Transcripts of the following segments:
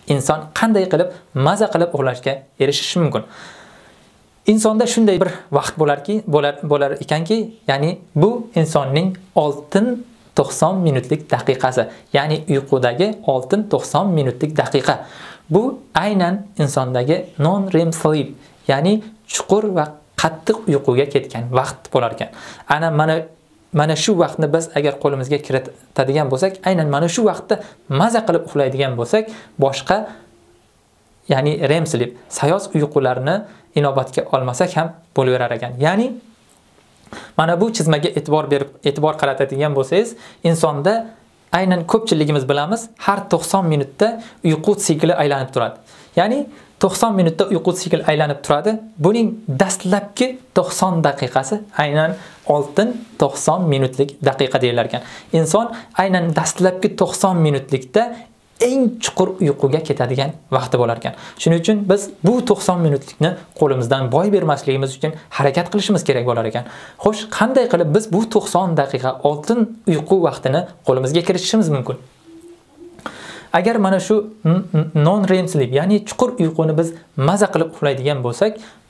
inson qanday qilib maza qilib uxlashga erishishi mumkin? Insonda shunday bir vaqt bo'lar ekanki, ya'ni bu insonning oltin 90 minutlik daqiqasi, ya'ni uyqudagi oltin 90 minutlik daqiqa. Bu aynan insondagi non-REM sleep, ya'ni chuqur va qattiq uyquga ketgan vaqt bo'lar ekan. Mana shu vaqtni biz agar qo'limizga kiritadigan bo'lsak, aynan mana shu vaqtda maza qilib uxlaydigan bo'lsak, boshqa ya'ni REM sleep, sayoz uyqularni inobatga olmasak ham bo'laverar ekan. Ya'ni mana bu chizmaga e'tibor qaratadigan bo'lsangiz, insonda aynan ko'pchiligimiz bilamiz, har 90 minutda uyqu sikli aylanib turadi. Ya'ni 90 minutda uyqu sikli aylanib turadi. Buning dastlabki 90 daqiqasi aynan oltin 90 minutlik daqiqa deyilar ekan. Inson aynan dastlabki 90 minutlikda eng chuqur uyquga ketadigan vaqti bo'lar ekan. Shuning uchun biz bu 90 minutlikni qo'limizdan boy bermasligimiz uchun harakat qilishimiz kerak bo'lar ekan. Xo'sh, qanday qilib biz bu 90 daqiqa oltin uyqu vaqtini qo'limizga kiritishimiz mumkin? Agar mana shu non-REM sleep, ya'ni chuqur uyquni biz maza qilib uxlaydigan bo'lsak,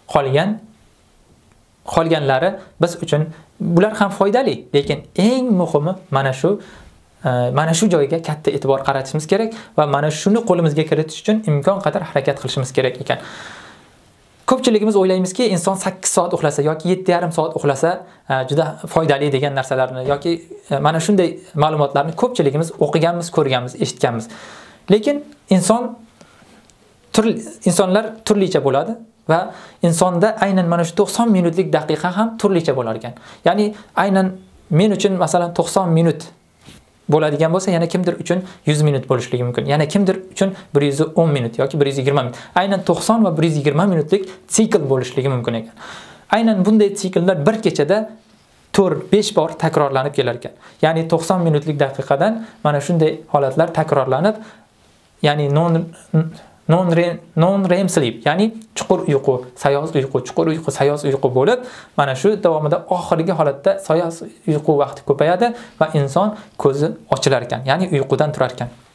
qolganlari biz uchun bular ham foydali, lekin eng muhimi mana shu joyga katta e'tibor qaratishimiz kerak va mana shuni qo'limizga kiritish uchun imkon qadar harakat qilishimiz kerak ekan. Ko'pchiligimiz o'ylaymizki, inson 8 soat uxlasa yoki 7,5 soat uxlasa juda foydali degan narsalarni yoki mana shunday ma'lumotlarni ko'pchiligimiz o'qiganmiz, ko'rganmiz, eshitganmiz. Lekin insonlar turlicha bo'ladi va insonda aynan mana shu 90 minutlik daqiqa ham turlicha bo'lar ekan. Ya'ni aynan men uchun masalan 90 minut bo'ladigan bo'lsa, yana kimdir uchun 100 minut bo'lishligi mumkin. Yana kimdir uchun 110 minut yoki 120 minut. Aynan 90 va 120 minutlik sikl bo'lishligi mumkin ekan. Aynan bunday sikllar bir kechada 4-5 bor takrorlanib kelar ekan. Ya'ni 90 minutlik daqiqadan mana shunday holatlar takrorlanib, ya'ni non-REM sleep, ya'ni chuqur uyqu, sayoz uyqu, chuqur uyqu, sayoz uyqu bo'lib, mana shu davomida oxirgi holatda sayoz uyqu vaqti ko'payadi va inson ko'zi ochilar ekan, ya'ni uyqudan turar ekan.